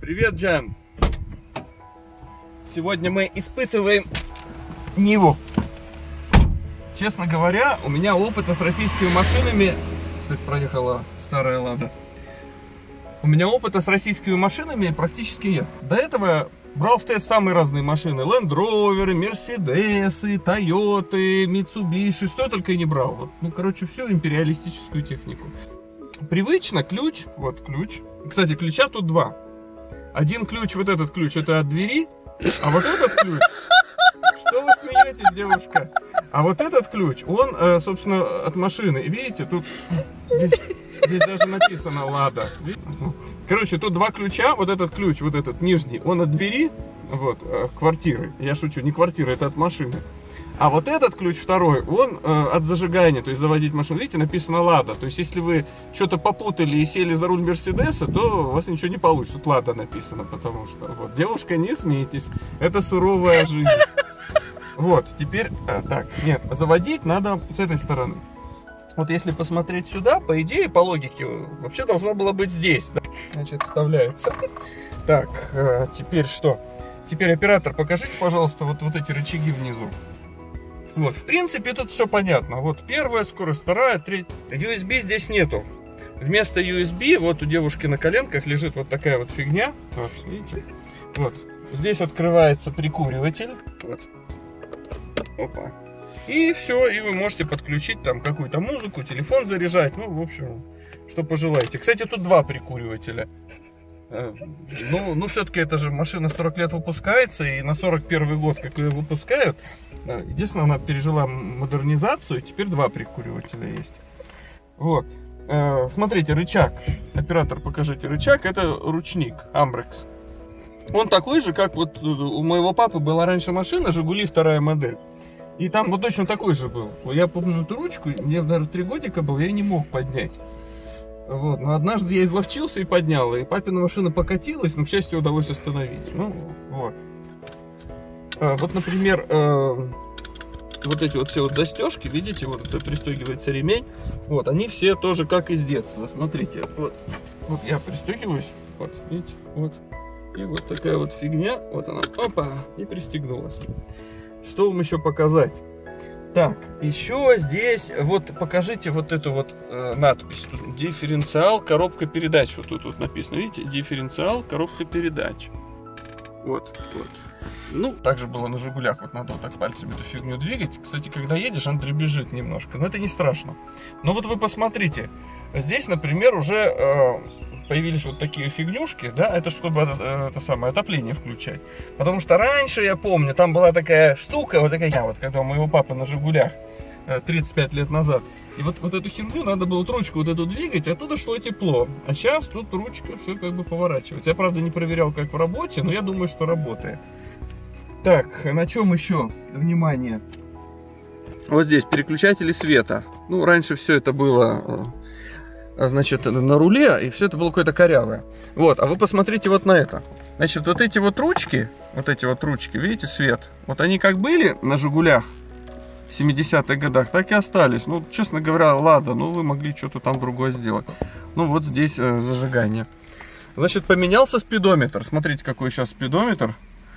Привет, Джан. Сегодня мы испытываем Ниву. Честно говоря, у меня опыта с российскими машинами... Кстати, проехала старая Лада. У меня опыта с российскими машинами практически нет. До этого брал в тест самые разные машины. Land Rover, Mercedes, Toyota, Mitsubishi, что я только и не брал. Вот, ну, короче, всю империалистическую технику. Привычно ключ, вот ключ. Кстати, ключа тут два. Один ключ, вот этот ключ, это от двери, а вот этот ключ... Что вы смеетесь, девушка? А вот этот ключ, он, собственно, от машины. Видите, тут... Здесь даже написано Лада. Короче, тут два ключа. Вот этот ключ, вот этот нижний, он от двери, вот, квартиры. Я шучу, не квартиры, это от машины. А вот этот ключ второй, он от зажигания, то есть заводить машину. Видите, написано Лада. То есть, если вы что-то попутали и сели за руль Мерседеса, то у вас ничего не получится. Тут Лада написано, потому что, вот, девушка, не смейтесь. Это суровая жизнь. Вот, теперь, так, нет, заводить надо с этой стороны. Вот если посмотреть сюда, по идее, по логике, вообще должно было быть здесь. Да? Значит, вставляется. Так, теперь что? Теперь, оператор, покажите, пожалуйста, вот эти рычаги внизу. Вот, в принципе, тут все понятно. Вот первая скорость, вторая, третья. USB здесь нету. Вместо USB, вот у девушки на коленках лежит вот такая вот фигня. Вот, видите? Вот, здесь открывается прикуриватель. Вот. Опа. И все, и вы можете подключить там какую-то музыку, телефон заряжать, ну, в общем, что пожелаете. Кстати, тут два прикуривателя. Ну, все-таки это же машина 40 лет выпускается, и на 41 год, как ее выпускают, единственное, она пережила модернизацию, и теперь два прикуривателя есть. Вот. Смотрите, рычаг. Оператор, покажите рычаг. Это ручник Ambrex. Он такой же, как вот у моего папы была раньше машина Жигули 2 модель. И там вот точно такой же был. Я помню эту ручку, мне даже 3 годика было, я ее не мог поднять. Вот. Но однажды я изловчился и поднял. И папина машина покатилась, но, к счастью, удалось остановить. Ну, вот. Вот, например, вот эти вот все вот застежки, видите, вот это пристегивается ремень. Вот, они все тоже как из детства. Смотрите, вот я пристегиваюсь, вот, видите, вот. И вот такая вот фигня, вот она, опа, и пристегнулась. Что вам еще показать? Так, еще здесь, вот покажите вот эту вот надпись. Тут дифференциал, коробка передач. Вот тут вот написано, видите? Дифференциал, коробка передач. Вот, вот. Ну, также было на Жигулях. Вот надо вот так пальцами эту фигню двигать. Кстати, когда едешь, он дребезжит немножко. Но это не страшно. Но вот вы посмотрите. Здесь, например, уже... появились вот такие фигнюшки, да, это чтобы это самое отопление включать. Потому что раньше, я помню, там была такая штука, вот такая, вот когда у моего папы на Жигулях 35 лет назад. И вот эту херню надо было вот ручку вот эту двигать, оттуда шло тепло. А сейчас тут ручка все как бы поворачивается. Я, правда, не проверял, как в работе, но я думаю, что работает. Так, на чем еще? Внимание. Вот здесь переключатели света. Ну, раньше все это было... значит, на руле, и все это было какое-то корявое. Вот, а вы посмотрите вот на это. Значит, вот эти вот ручки, видите, свет, вот они как были на Жигулях в 70-х годах, так и остались. Ну, честно говоря, Лада, ну, вы могли что-то там другое сделать. Ну, вот здесь зажигание. Значит, поменялся спидометр. Смотрите, какой сейчас спидометр.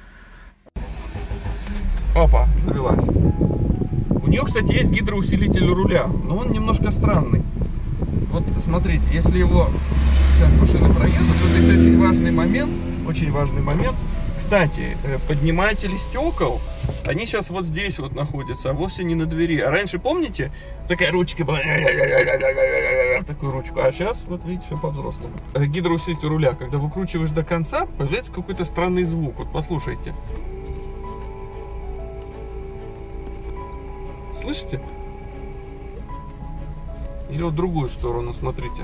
Опа, завелась. У нее, кстати, есть гидроусилитель руля, но он немножко странный. Вот смотрите, если его сейчас машина проедет, вот здесь очень важный момент. Кстати, подниматели стекол, они сейчас вот здесь вот находятся, а вовсе не на двери. А раньше, помните, такая ручка была, такую ручку, а сейчас, вот видите, все по-взрослому. Гидроусилитель руля, когда выкручиваешь до конца, появляется какой-то странный звук. Вот послушайте. Слышите? Или вот в другую сторону, смотрите.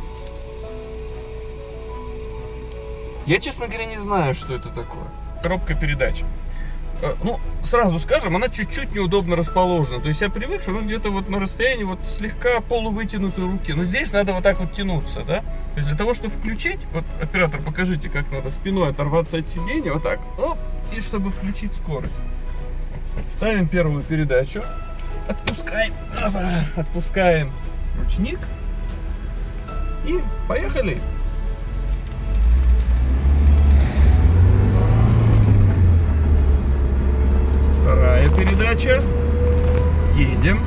Я, честно говоря, не знаю, что это такое. Коробка передач. Ну, сразу скажем, она чуть-чуть неудобно расположена. То есть я привык, что она где-то вот на расстоянии вот слегка полувытянутой руки. Но здесь надо вот так вот тянуться, да? То есть для того, чтобы включить, вот, оператор, покажите, как надо спиной оторваться от сиденья, вот так. Оп, и чтобы включить скорость. Ставим первую передачу. Отпускаем. Опа, отпускаем ручник. И поехали. передача. Едем.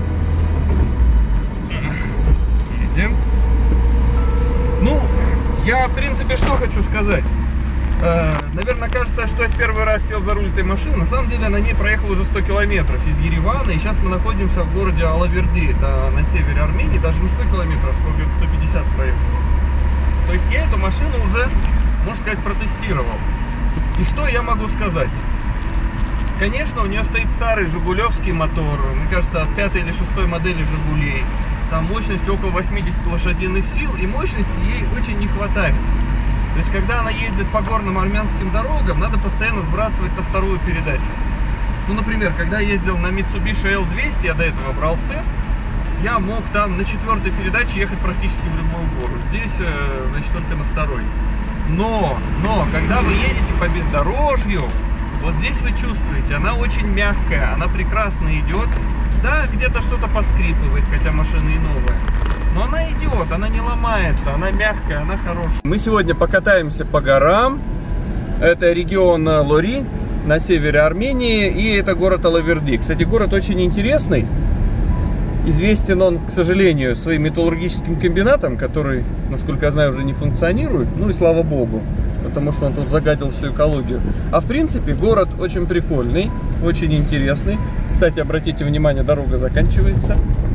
Едем. Ну, я, в принципе, что хочу сказать. Наверное, кажется, что я в первый раз сел за руль этой машины. На самом деле, на ней проехал уже 100 километров из Еревана. И сейчас мы находимся в городе Алаверди, на севере Армении. Даже не 100 километров, сколько, 150 проехал. То есть я эту машину уже, можно сказать, протестировал. И что я могу сказать? Конечно, у нее стоит старый жигулевский мотор. Мне кажется, от 5 или 6 модели Жигулей. Там мощность около 80 лошадиных сил. И мощности ей очень не хватает. То есть, когда она ездит по горным армянским дорогам, надо постоянно сбрасывать на вторую передачу. Ну, например, когда я ездил на Mitsubishi L200, я до этого брал в тест, я мог там на 4-й передаче ехать практически в любую гору. Здесь, значит, только на 2-й. Но, когда вы едете по бездорожью, вот здесь вы чувствуете, она очень мягкая, она прекрасно идет. Да, где-то что-то поскрипывает, хотя машина и новая. Но она идет, она не ломается, она мягкая, она хорошая. Мы сегодня покатаемся по горам. Это регион Лори на севере Армении, и это город Алаверди. Кстати, город очень интересный. Известен он, к сожалению, своим металлургическим комбинатом, который, насколько я знаю, уже не функционирует. Ну и слава богу, потому что он тут загадил всю экологию. А в принципе, город очень прикольный, очень интересный. Кстати, обратите внимание, дорога заканчивается.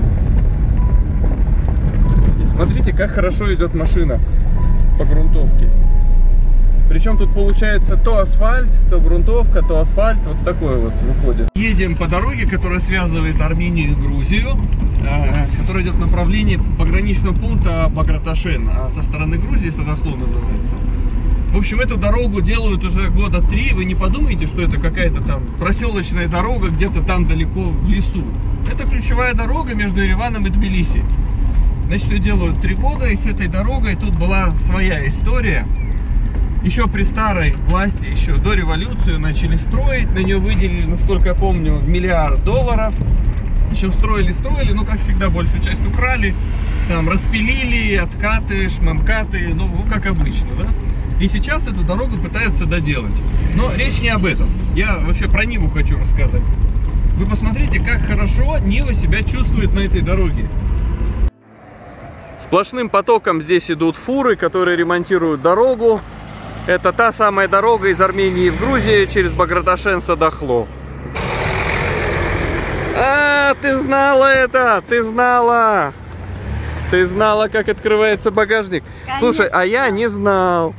И смотрите, как хорошо идет машина по грунтовке. Причем тут получается то асфальт, то грунтовка, то асфальт. Вот такой вот выходит. Едем по дороге, которая связывает Армению и Грузию, которая идет в направлении пограничного пункта Баграташен, а со стороны Грузии Садахло называется. В общем, эту дорогу делают уже года 3. Вы не подумайте, что это какая-то там проселочная дорога где-то там далеко в лесу. Это ключевая дорога между Ереваном и Тбилиси. Значит, ее делают 3 года, и с этой дорогой тут была своя история. Еще при старой власти, еще до революции начали строить. На нее выделили, насколько я помню, $1 миллиард. Еще строили, но, как всегда, большую часть украли. Там распилили, откаты, шмамкаты, ну, как обычно, да? И сейчас эту дорогу пытаются доделать. Но речь не об этом. Я вообще про Ниву хочу рассказать. Вы посмотрите, как хорошо Нива себя чувствует на этой дороге. Сплошным потоком здесь идут фуры, которые ремонтируют дорогу. Это та самая дорога из Армении в Грузию через Баграташен-Садахло. А, ты знала это! Ты знала! Ты знала, как открывается багажник? Конечно. Слушай, а я не знал.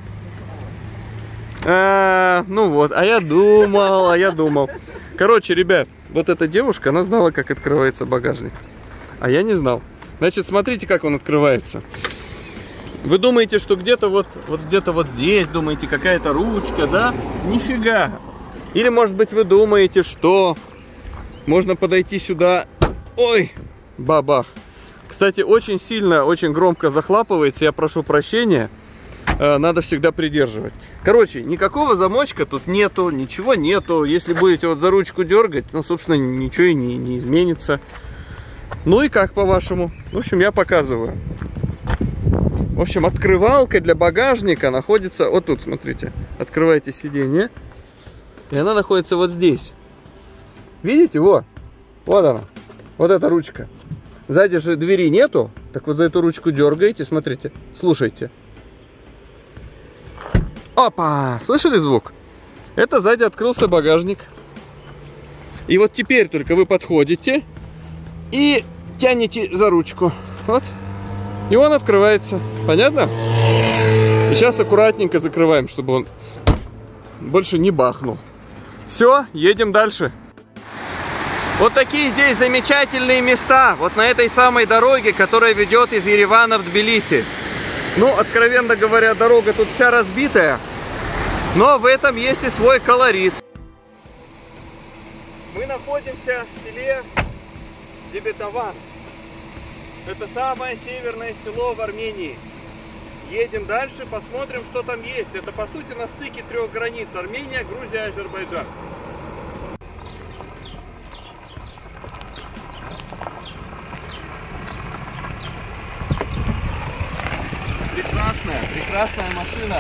Ну вот, а я думал. Короче, ребят, вот эта девушка, она знала, как открывается багажник. А я не знал. Значит, смотрите, как он открывается. Вы думаете, что где-то вот здесь, думаете, какая-то ручка, да? Нифига. Или, может быть, вы думаете, что можно подойти сюда. Ой, бабах. Кстати, очень сильно, очень громко захлапывается, я прошу прощения. Надо всегда придерживать. Короче, никакого замочка тут нету, ничего нету. Если будете вот за ручку дергать, ну, собственно, ничего и не изменится. Ну и как, по-вашему? В общем, я показываю. В общем, открывалка для багажника находится вот тут, смотрите. Открываете сиденье, и она находится вот здесь. Видите? Вот она. Вот эта ручка. Сзади же двери нету. Так вот за эту ручку дергаете, смотрите, слушайте. Опа! Слышали звук? Это сзади открылся багажник. И вот теперь только вы подходите и тянете за ручку. Вот. И он открывается. Понятно? И сейчас аккуратненько закрываем, чтобы он больше не бахнул. Все, едем дальше. Вот такие здесь замечательные места. Вот на этой самой дороге, которая ведет из Еревана в Тбилиси. Ну, откровенно говоря, дорога тут вся разбитая. Но в этом есть и свой колорит. Мы находимся в селе Дебетован. Это самое северное село в Армении. Едем дальше, посмотрим, что там есть. Это, по сути, на стыке 3 границ. Армения, Грузия, Азербайджан. Прекрасная машина.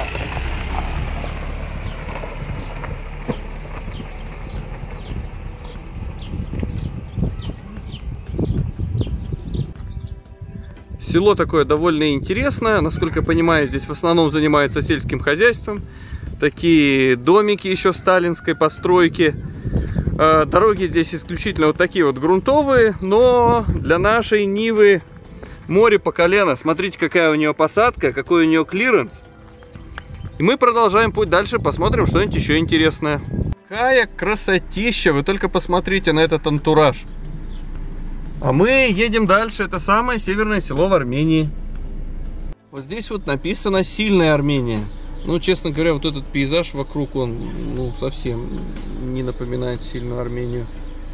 Село такое довольно интересное. Насколько я понимаю, здесь в основном занимаются сельским хозяйством. Такие домики еще сталинской постройки. Дороги здесь исключительно вот такие вот грунтовые. Но для нашей Нивы море по колено. Смотрите, какая у нее посадка, какой у нее клиренс. И мы продолжаем путь дальше. Посмотрим что-нибудь еще интересное. Какая красотища. Вы только посмотрите на этот антураж. А мы едем дальше. Это самое северное село в Армении. Вот здесь вот написано «Сильная Армения». Ну, честно говоря, вот этот пейзаж вокруг, он, ну, совсем не напоминает сильную Армению.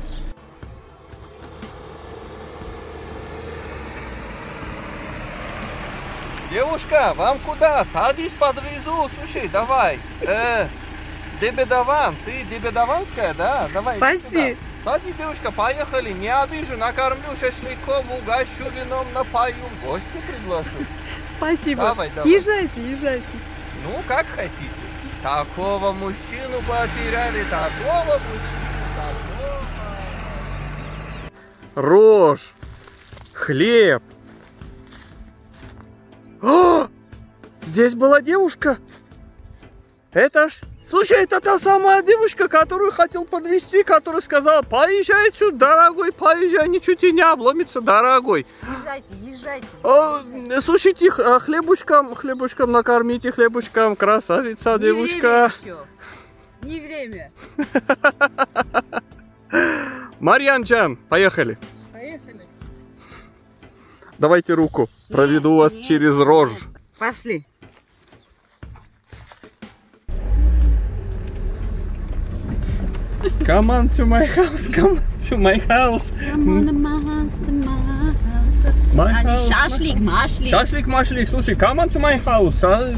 Девушка, вам куда? Садись, подвезу. Слушай, давай. Дебедаван. Ты дебедаванская, да? Давай. Почти. Садись, девушка, поехали. Не обижу, накормлю шашлыком, угощу вином, напою. Гостя приглашу. Спасибо. Давай, давай. Езжайте, езжайте. Ну, как хотите. Такого мужчину потеряли, такого мужчину, такого. Рожь. Хлеб. О! Здесь была девушка. Это ж... Слушай, это та самая девушка, которую хотел подвезти, которая сказала: поезжай сюда, дорогой, поезжай, ничего тебе не обломится, дорогой. Езжайте, езжайте. Слушайте, хлебушком накормите, хлебушком, красавица, Не девушка. время еще. Не время. Марьянчан, поехали. Поехали. Давайте руку, проведу вас через рожь. Пошли. Come on to my house, come to my house. Come on to my house, to my house. My А не house. шашлик, машлик. Шашлик, машлик, слушай, come on to my house.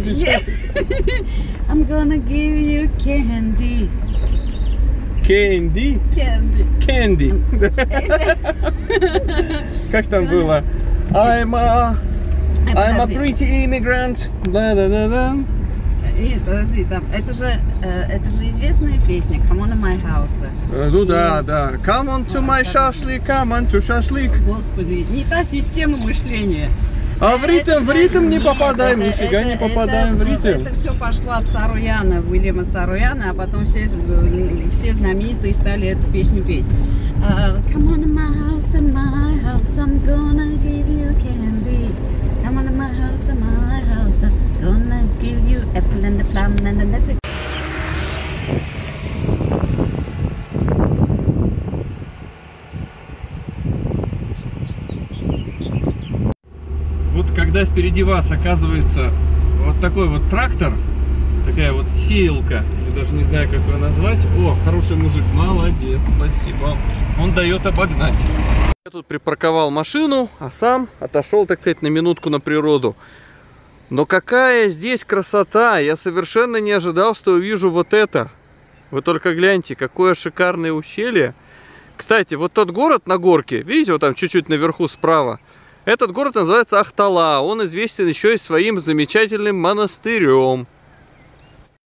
I'm gonna give you candy. Candy. Candy. Candy. Как там было? I'm a pretty immigrant. Да-да-да-да. Нет, подожди, там, это же известная песня Come on to my house. Ну да, да. Come on to my шашлик, come on to шашлик. Господи, не та система мышления. А в ритм не попадаем, нифига не попадаем в ритм. Это все пошло от Саруяна, Уильяма Саруяна, а потом все знаменитые стали эту песню петь. Come on to my house, I'm gonna give you candy. Come on to my house, I'm gonna give you apple and the plum and the apple. Вот когда впереди вас оказывается вот такой вот трактор, такая вот сеялка, я даже не знаю, как ее назвать. О, хороший мужик, молодец, спасибо. Он дает обогнать. Я тут припарковал машину, а сам отошел, так сказать, на минутку на природу. Но какая здесь красота! Я совершенно не ожидал, что увижу вот это. Вы только гляньте, какое шикарное ущелье. Кстати, вот тот город на горке, видите, вот там чуть-чуть наверху справа, этот город называется Ахтала. Он известен еще и своим замечательным монастырем.